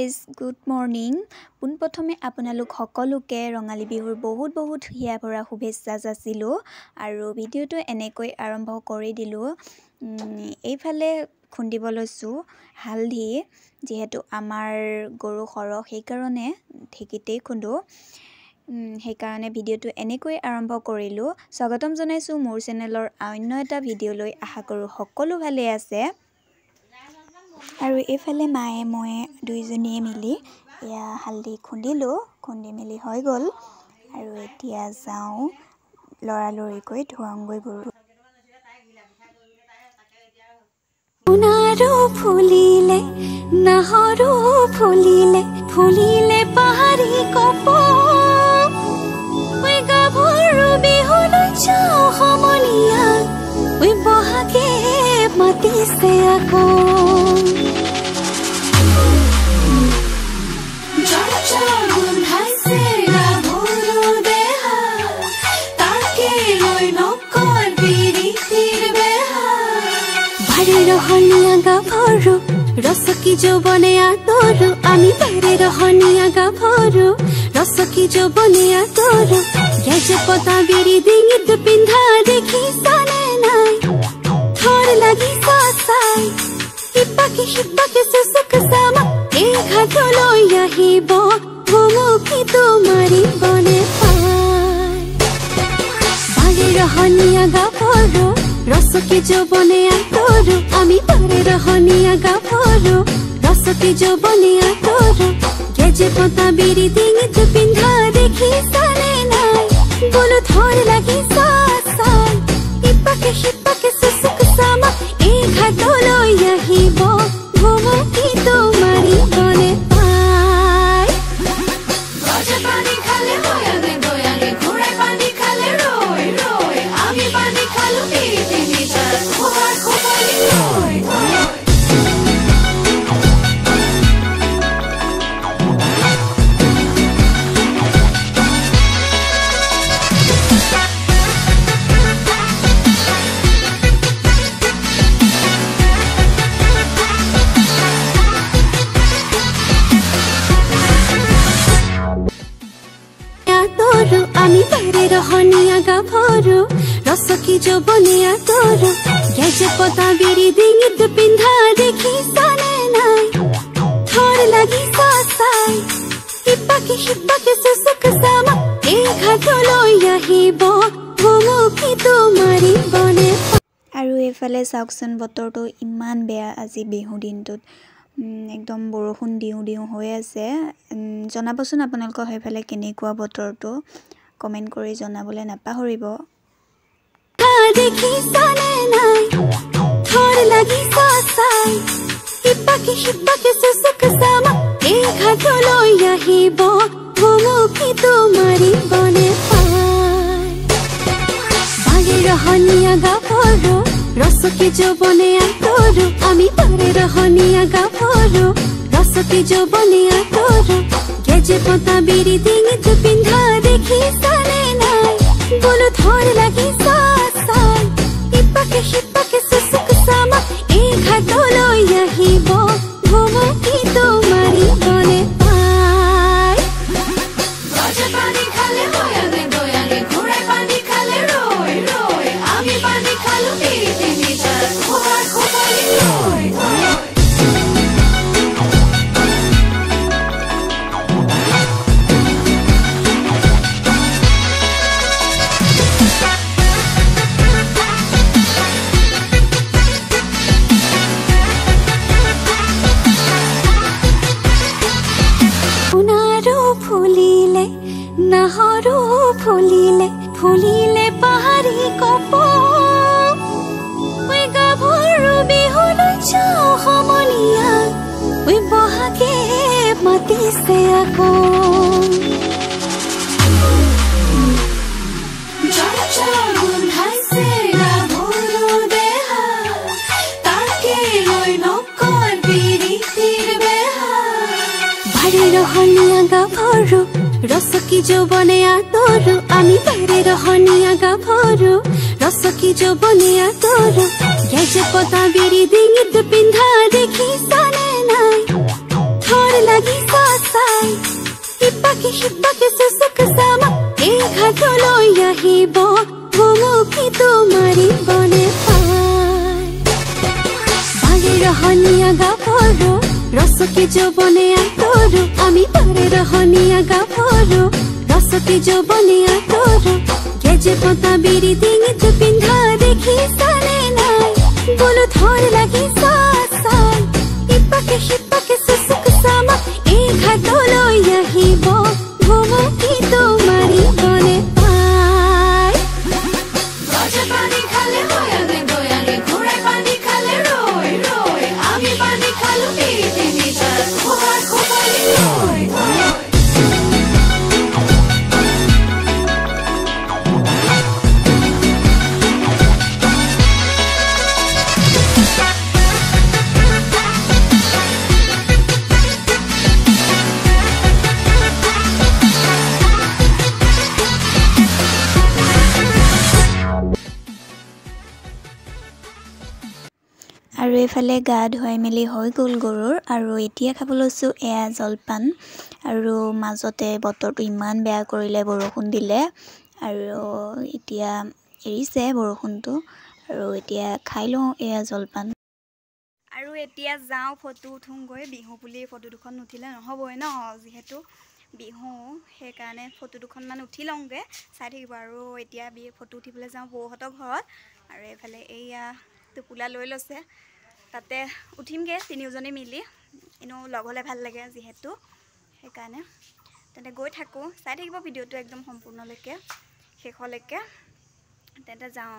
Guys good morning পোনপ্ৰথমে আপোনালোক সকলোকে ৰঙালী বিহুৰ বহুত হিয়া ভৰা শুভেচ্ছা যাচিলোঁ আৰু ভিডিঅ'টো এনেকৈ আৰম্ভ কৰি দিলোঁ। এইফালে খুন্দিব লৈছোঁ হালধি, যিহেতু আমাৰ গৰু সৰহ সেইকাৰণে ঢেঁকীতেই খুন্দো। সেইকাৰণে ভিডিঅ'টো এনেকৈ আৰম্ভ কৰিলোঁ। স্বাগতম জনাইছোঁ মোৰ চেনেলৰ অন্য এটা ভিডিঅ'লৈ। আশা কৰোঁ সকলো ভালে আছে। আৰু এইফালে মায়ে মই দুইজনীয়ে মিলি এয়া হালধি খুন্দিলোঁ, খুন্দি মেলি হৈ গ'ল। আৰু এতিয়া যাওঁ লৰালৰিকৈ ধুৱাওঁগৈ গৰু। সোণাৰো ফুলিলে নাহৰো ফুলিলে, ফুলিলে পাহাৰী কপৌ, ঐ গাভৰু বিহুলৈ যাওঁ সমনীয়া, ঐ বহাগে মাতিছে আকৌ। ৰহনীয়া গাভৰু ৰসকি যৌবনে আদৰো, আমি বাৰে ৰহনীয়া গাভৰু ৰসকি যৌবনে আদৰো। গেজে পতা বিৰি ডিঙিত পিন্ধা দেখিছানে নাই, থৰ লাগিছা চাই সিপাকে চুচুক চামা, এই ঘাটলৈ আহিব ভুমুকি তোমাৰিবনে পাই। বাৰে ৰহনীয়া গাভৰু ৰসকি যৌবনে আদৰো, আমি বাৰে ৰহনীয়া গাভৰু ৰসকি যৌবনে আদৰো। গেজে পতা বিৰি ডিঙিত পিন্ধা দেখিছানে নাই, বোলো থৰ লাগিছা চাই সিপাকে চুচুক চামা, এই ঘাটলৈ আহিব ভুমুকি তোমাৰিবনে পাই। গজে পানী খালে দয়াগে ঘূৰাই পানী খালে ৰৈ ৰৈ, আমি পানী খালো আমি বাৰে ৰহনীয়া গাভৰু ৰসকি যৌবনে আদৰো। গেজে পতা বিৰি ডিঙিত পিন্ধা দেখিছানে নাই, থৰ লাগিছা চাই সিপাকে চুচুক চামা, এই ঘাটলৈ আহিব ভুমুকি তোমাৰিবনে। আৰু এইফালে চাওকচোন বতৰটো ইমান বেয়া আজি বিহু দিনটোত, একদম বৰষুণ দিওঁ হৈ আছে। জনাবচোন আপোনালোকৰ সেইফালে কেনেকুৱা বতৰটো, কমেণ্ট কৰি জনাবলৈ নাপাহৰিব। দেখিছানে নাই, থৰ লাগিছা চাই সিপাকে চুচুক চামা, এই ঘাটলৈ আহিব ভুমুকি তোমাৰিবনে পাই। বাৰে ৰহনীয়া গাভৰু ৰসকি যৌবনে আদৰো, আমি বাৰে ৰহনীয়া গাভৰু ৰসকি যৌবনে আদৰো। গেজে পতা বিৰি ডিঙিত পিন্ধা দেখিছানে নাই, বোলো থৰ লাগিছা চাই সিপাকে চুচুক চামা, এই ঘাটলৈ আহিব ভুমুকি তোমাৰিবনে পাই। গজে পানী খালে দয়াগে ঘূৰাই পানী খালে ৰৈ ৰৈ, আমি পানী খালো ফুলিলে নাহৰো ফুলিলে, ফুলিলে পাহাৰী কপৌ, ঐ গাভৰু বিহুলৈ যাওঁ সমনীয়া, ঐ বহাগে মাতিছে আকৌ। ৰহনীয়া গাভৰু ৰসকি যৌবনে আদৰো, আমি বাৰে ৰহনীয়া গাভৰু ৰসকি যৌবনে আদৰো। গেজে পতা বিৰি ডিঙিত পিন্ধা দেখিছানে নাই, থৰ লাগি চাই ইপাকে সিপাকে সুসুক সামা এই ঘাটলৈ আহিব ভুমুকি তোমাৰি বনে পাই বাৰে ৰহনীয়া গাভৰু ৰসকি যৌবনে আতৰু আমি বাৰে ৰহনীয়া গাভৰু ৰসকি যৌবনে আতৰু গেজে পতা বিৰি ডিঙিত পিন্ধা দেখিছানে নাই বোলো ধৰ লাগি চাই ইপাকে সিপাকে সুসুক সামা এই ঘাটলৈ আহিব ভুমুকি তোমাৰি বনে পাই গজে পানী খালে বয়ানে বয়ানে ঘূৰাই পানী খালে ৰৈ ৰৈ আমি পানী খালো তিনিটাৰ খোৱাৰ খোৱালি ৰৈ আৰু এফালে গা ধুৱাই মেলি হৈ গ'ল গৰুৰ আৰু এতিয়া খাব লৈছোঁ এয়া জলপান আৰু মাজতে বতৰটো ইমান বেয়া কৰিলে বৰষুণ দিলে আৰু এতিয়া এৰিছে বৰষুণটো আৰু এতিয়া খাই লওঁ এয়া জলপান আৰু এতিয়া যাওঁ ফটো উঠোঁগৈ বিহু বুলি ফটো দুখন নুঠিলে নহ'বই ন যিহেতু বিহু সেইকাৰণে ফটো দুখনমান উঠি লওঁগৈ চাই থাকিব আৰু এতিয়া ফটো উঠিবলৈ যাওঁ বৌহঁতৰ ঘৰত আৰু এইফালে এইয়া টোপোলা লৈ লৈছে তাতে উঠিমগৈ তিনিওজনী মিলি এনেও লগ হ'লে ভাল লাগে যিহেতু সেইকাৰণে তেন্তে গৈ থাকোঁ চাই থাকিব ভিডিঅ'টো একদম সম্পূৰ্ণলৈকে শেষলৈকে তেন্তে যাওঁ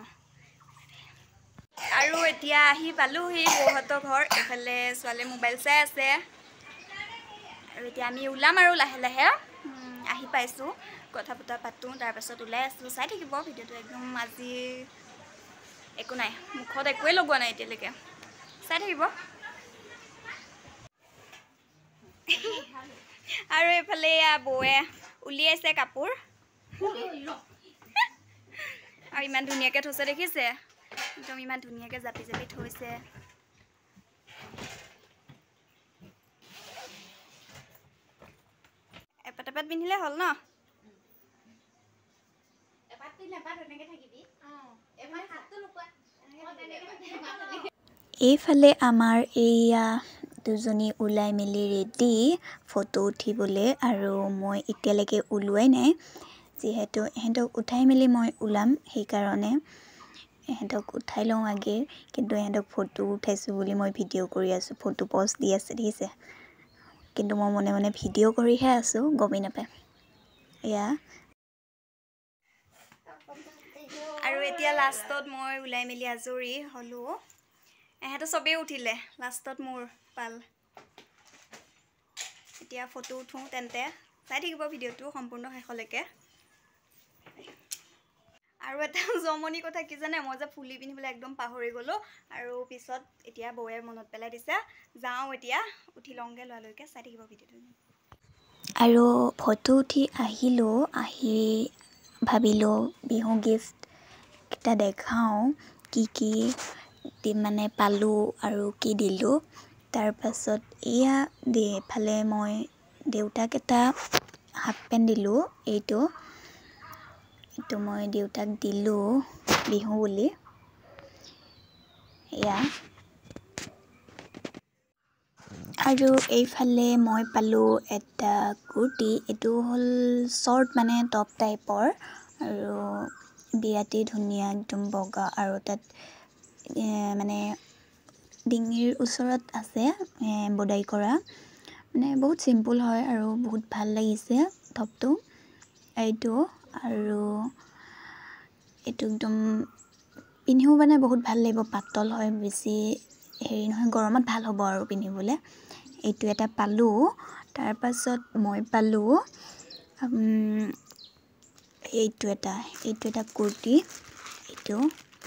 আৰু এতিয়া আহি পালোহি বৌহঁতৰ ঘৰ এইফালে ছোৱালীয়ে মোবাইল চাই আছে আৰু এতিয়া আমি ওলাম আৰু লাহে লাহে আহি পাইছোঁ কথা বতৰা পাতোঁ তাৰপাছত ওলাই আছোঁ চাই থাকিব ভিডিঅ'টো একদম আজি একো নাই মুখত একোৱে লগোৱা নাই এতিয়ালৈকে চাই থাকিব আৰু এইফালে বৌয়ে উলিয়াইছে কাপোৰ আৰু ইমান ধুনীয়াকৈ থৈছে দেখিছে একদম ইমান ধুনীয়াকৈ জাপি জাপি থৈছে এপাত এপাত পিন্ধিলে হ'ল ন এইফালে আমাৰ এইয়া দুজনী ওলাই মেলি ৰেডি ফটো উঠিবলৈ আৰু মই এতিয়ালৈকে ওলোৱাই নাই যিহেতু এহেঁতক উঠাই মেলি মই ওলাম সেইকাৰণে এহেঁতক উঠাই লওঁ আগে কিন্তু এহেঁতক ফটো উঠাইছোঁ বুলি মই ভিডিঅ' কৰি আছোঁ ফটো পষ্ট দি আছে দেখিছে কিন্তু মই মনে মনে ভিডিঅ' কৰিহে আছোঁ গমেই নাপায় এয়া আৰু এতিয়া লাষ্টত মই ওলাই মেলি আজৰি হ'লোঁ এহেঁতো চবেই উঠিলে লাষ্টত মোৰ পাল এতিয়া ফটো উঠোঁ তেন্তে চাই থাকিব ভিডিঅ'টো সম্পূৰ্ণ শেষলৈকে আৰু এটা জমনি কথা কি জানে মই যে ফুলি পিন্ধিবলৈ একদম পাহৰি গ'লোঁ আৰু পিছত এতিয়া বৌয়ে মনত পেলাই দিছে যাওঁ এতিয়া উঠি লওঁগৈ লৰালৰিকৈ চাই থাকিব ভিডিঅ'টো আৰু ফটো উঠি আহিলোঁ আহি ভাবিলোঁ বিহু গিফ্ট কেইটা দেখাওঁ কি মানে পালোঁ আৰু কি দিলোঁ তাৰপাছত এয়া এফালে মই দেউতাক এটা হাফ পেণ্ট দিলোঁ এইটো মই দেউতাক দিলোঁ বিহু বুলি এয়া আৰু এইফালে মই পালোঁ এটা কুৰ্তি এইটো হ'ল শ্বৰ্ট মানে টপ টাইপৰ আৰু বিৰাটেই ধুনীয়া একদম বগা আৰু তাত মানে ডিঙিৰ ওচৰত আছে এম্ব্ৰইডাৰী কৰা মানে বহুত চিম্পুল হয় আৰু বহুত ভাল লাগিছে টপটো এইটো আৰু এইটো একদম পিন্ধিও মানে বহুত ভাল লাগিব পাতল হয় বেছি হেৰি নহয় গৰমত ভাল হ'ব আৰু পিন্ধিবলৈ এইটো এটা পালোঁ তাৰপাছত মই পালোঁ এইটো এটা কুৰ্তি এইটো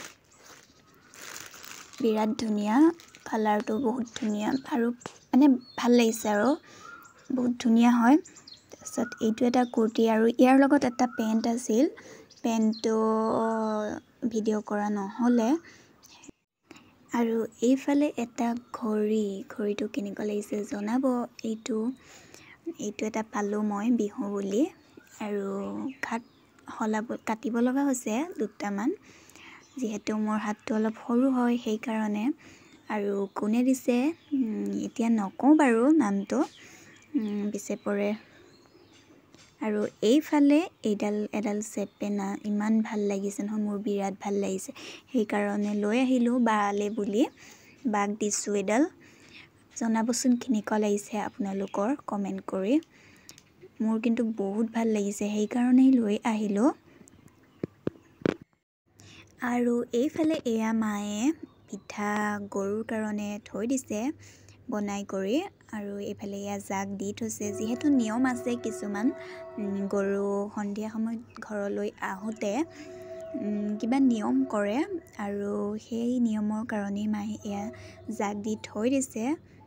বিৰাট ধুনীয়া কালাৰটো বহুত ধুনীয়া আৰু মানে ভাল লাগিছে আৰু বহুত ধুনীয়া হয় তাৰপিছত এইটো এটা কুৰ্তি আৰু ইয়াৰ লগত এটা পেণ্ট আছিল পেণ্টটো ভিডিঅ' কৰা নহ'লে আৰু এইফালে এটা ঘড়ীটো কেনেকুৱা লাগিছে জনাব। এইটো এটা পালোঁ মই বিহু বুলি আৰু কাটিব লগা হৈছে দুটামান, যিহেতু মোৰ হাতটো অলপ সৰু হয় সেইকাৰণে। আৰু কোনে দিছে এতিয়া নকওঁ বাৰু নামটো, পিছে পৰে। আৰু এইফালে এডাল চেপেনা ইমান ভাল লাগিছে নহয়, মোৰ বিৰাট ভাল লাগিছে, সেইকাৰণে লৈ আহিলোঁ বালে বুলি। বাক দিছোঁ এডাল। জনাবচোন কেনেকুৱা লাগিছে আপোনালোকৰ কমেণ্ট কৰি। মোৰ কিন্তু বহুত ভাল লাগিছে, সেইকাৰণেই লৈ আহিলোঁ। আৰু এইফালে এয়া মায়ে পিঠা গৰুৰ কাৰণে থৈ দিছে বনাই কৰি। আৰু এইফালে এয়া জাক দি থৈছে, যিহেতু নিয়ম আছে কিছুমান, গৰু সন্ধিয়া সময়ত ঘৰলৈ আহোঁতে কিবা নিয়ম কৰে, আৰু সেই নিয়মৰ কাৰণেই মায়ে এয়া জাক দি থৈ দিছে।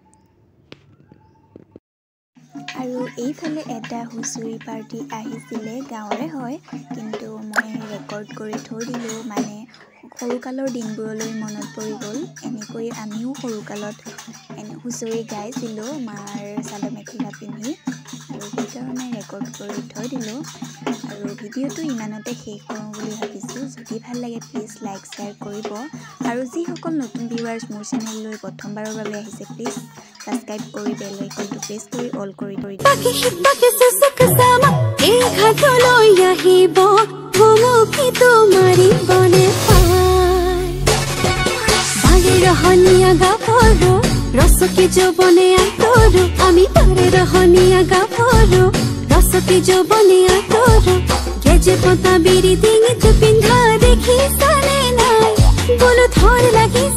আৰু এইফালে এটা হুঁচৰি পাৰ্টি আহিছিলে, গাঁৱৰে হয়, কিন্তু মই ৰেকৰ্ড কৰি থৈ দিলোঁ, মানে সৰুকালৰ দিনবোৰলৈ মনত পৰি গ'ল। এনেকৈ আমিও সৰুকালত হুঁচৰি গাইছিলোঁ মাৰ চাদৰ মেখেলা পিন্ধি, আৰু সেইকাৰণে ৰেকৰ্ড কৰি থৈ দিলোঁ। আৰু ভিডিঅ'টো ইমানতে শেষ কৰোঁ বুলি ভাবিছোঁ। যদি ভাল লাগে প্লিজ লাইক শ্বেয়াৰ কৰিব, আৰু যিসকল নতুন ভিউৱাৰ্ছ মোৰ চেনেললৈ প্ৰথমবাৰৰ বাবে আহিছে প্লিজ ছাবস্ক্ৰাইব কৰি বেল আইকনটো প্ৰেছ কৰি অল কৰি দিব। रसकी जो बने आतोरो आमी पारे रहनिया गाफरो रसकी जो बने आतोरो गेजे पता बिरी दिंगी तो पिंधा देखी साने नाई बोलो थोर लगी